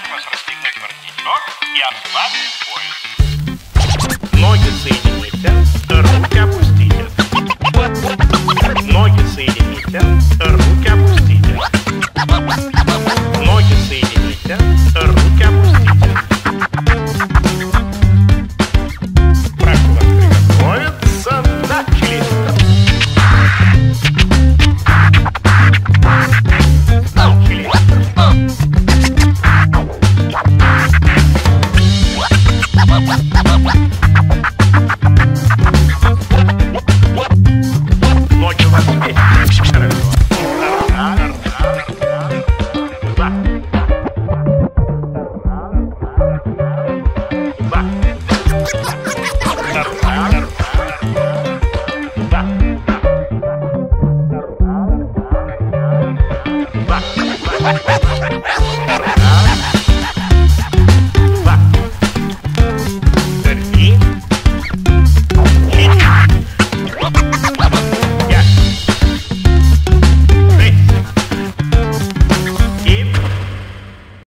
постараюсь вас расстегнуть воротничок и ослабить пояс. Ноги соедините, руки опустите. Ноги соедините, руки опустите.